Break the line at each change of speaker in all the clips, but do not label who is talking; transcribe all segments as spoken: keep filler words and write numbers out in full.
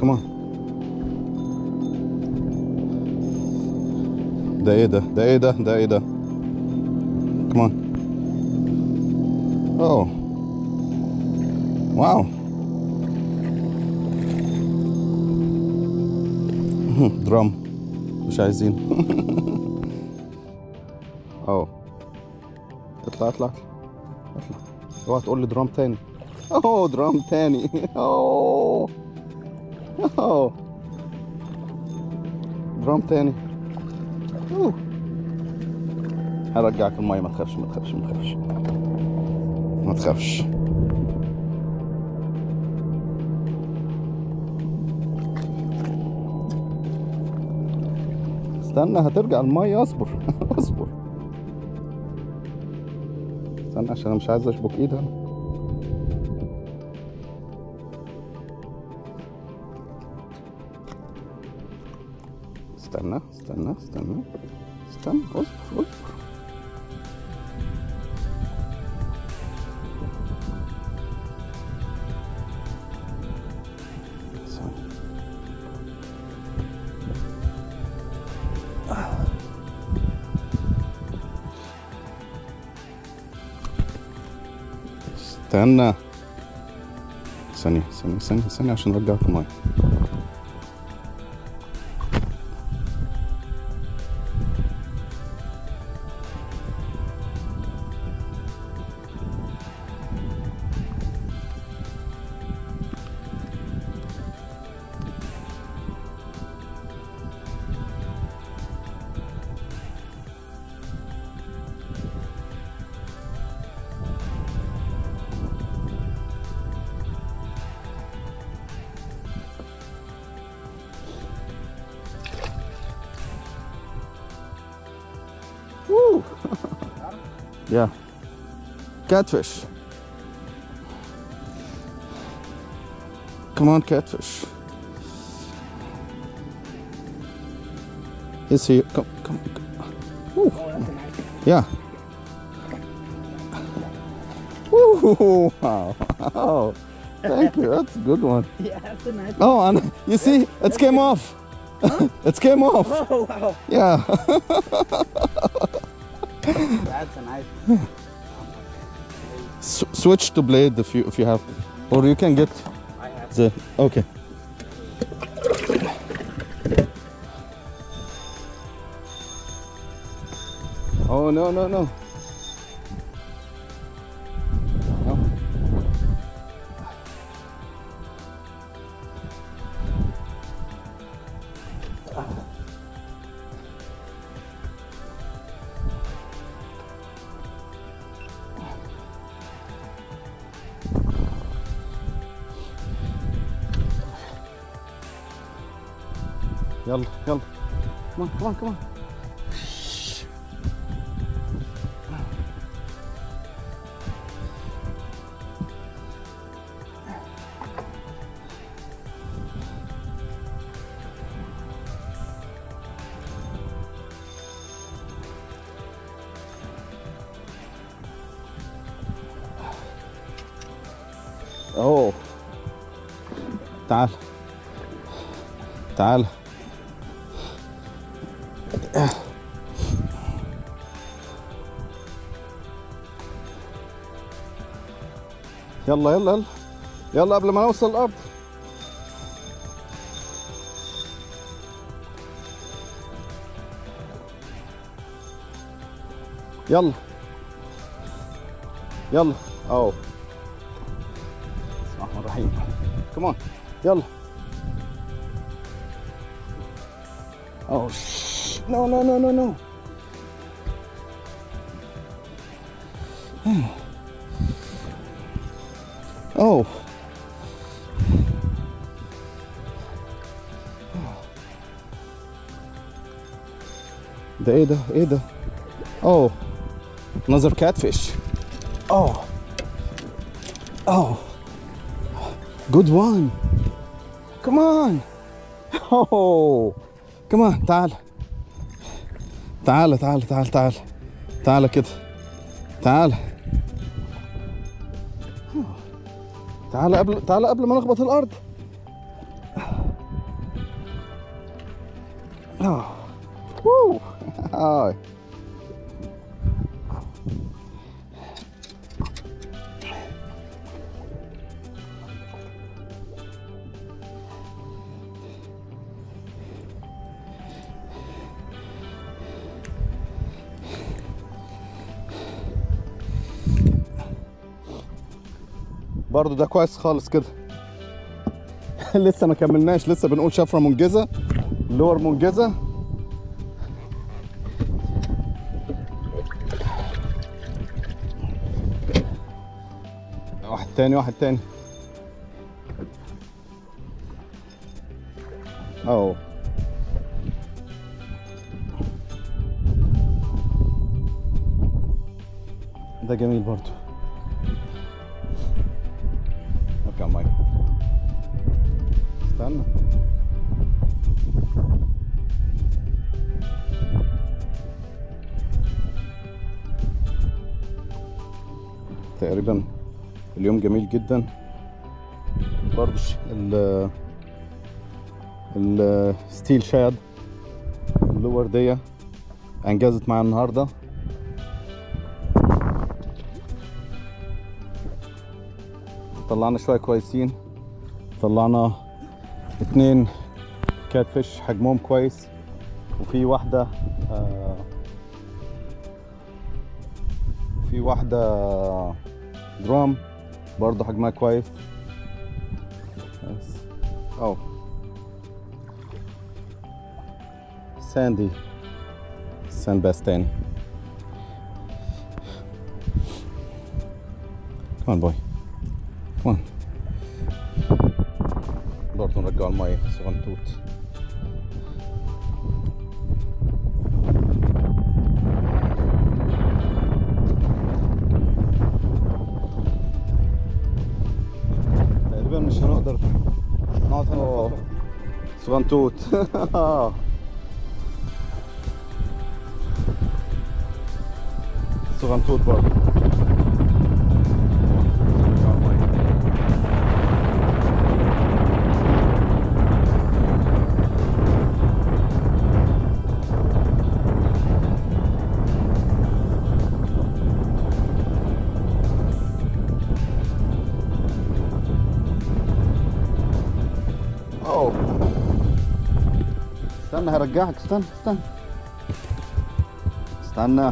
كمان. ده ايه ده؟ ده ايه ده؟ ده ايه ده؟ كمان. اوه واو. درام مش عايزين. اوه اطلع اطلع اطلع. اوعى تقول لي درام تاني. اوه درام تاني. اوه اوه درام تاني. اوه هرجعك المية، ما تخافش ما تخافش ما تخافش ما تخافش. استنى هترجع المية، اصبر. اصبر استنى عشان انا مش عايز اشبك ايدها. استنى استنى استنى استنى اصبر اصبر. استنى ثانية ثانية ثانية ثانية عشان ارجعك المية. Woo. Yeah, catfish. Come on, catfish. He's here. Come, come. come. Ooh.
Oh, that's a nice one.
Yeah. Ooh, wow. Oh, thank you. That's a good one.
Yeah, that's a nice
Oh, and you see, it came off.
Huh?
It came off.
Oh, wow.
Yeah.
That's a nice one.
S switch to blade if you if you have, or you can get
I have
the okay. Oh no no no. No. يلا يلا. Come on come on come on. اوه تعال تعال. يلا يلا يلا يلا قبل ما نوصل الارض. يلا يلا. اوه بسم الله الرحمن الرحيم. كمان يلا. اوه نو نو نو نو نو. اوه ده ايه ده ايه ده؟ اوه another catfish. Oh oh good one. Come on. Oh come on. تعال تعال تعال تعال تعال تعال كده. تعال تعال قبل تعال قبل ما نخبط الارض. Oh. Woo. Oh. برضو ده كويس خالص كده. لسه ما كملناش، لسه بنقول شفرة منجزة، لور منجزة. واحد تاني واحد تاني. اهو ده جميل برضو. اوكي ماي استنى. تقريبا اليوم جميل جدا برضو. ال الستيل شاد اللور دي انجزت معايا النهارده. طلعنا شويه كويسين، طلعنا اتنين كات فيش حجمهم كويس، وفي واحده آه في واحده درام برضه حجمها كويس. بس او ساندي ساند باس تاني. كمان بوي كمان. برضه نرجع المية صغنطوط. تقريبا مش هنقدر نقعد هنا فترة. صغنطوط. صغنطوط برضه. استنى هرجعك. استنى استنى استنى.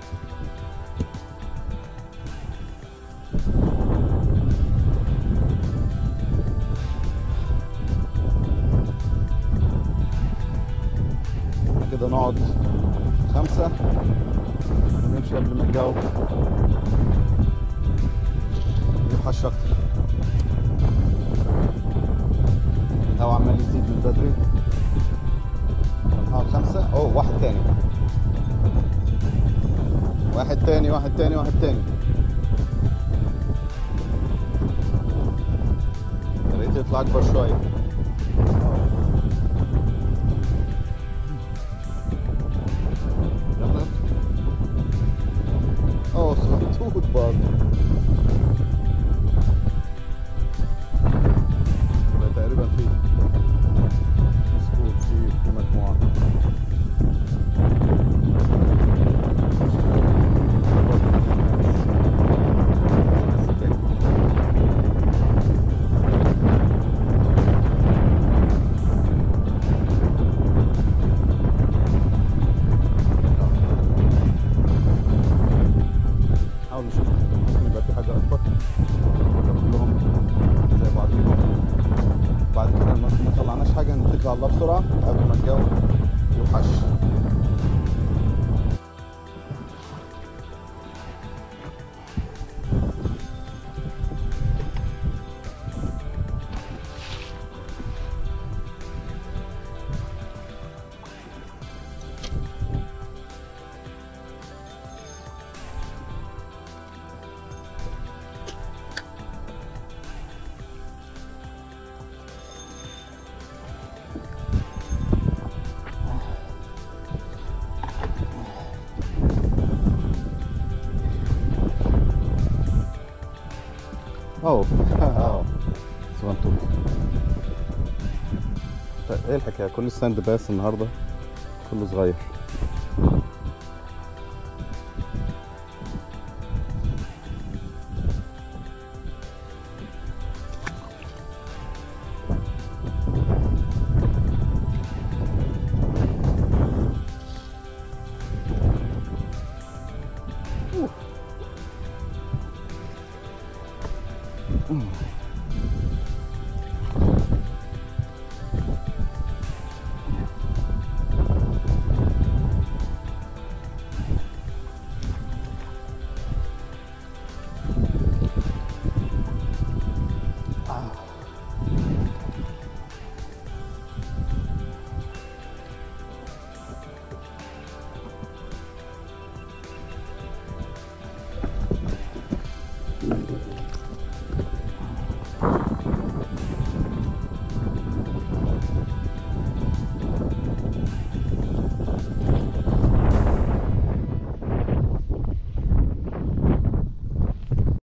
كده نقعد خمسة ونمشي قبل ما الجو يوحش أكتر. الهوا عمال يزيد من بدري. نقعد خمسة. أوه واحد تاني واحد تاني واحد تاني واحد تاني. يا ريت يطلع أكبر شوية. اوه صغنطوط برضه. تقريبا في سكول في في مجموعة. الله بسرعة قبل ما الجو يوحش. اوه اوه صغنطوط. ايه الحكايه؟ كل ستاند باس النهارده كله صغير.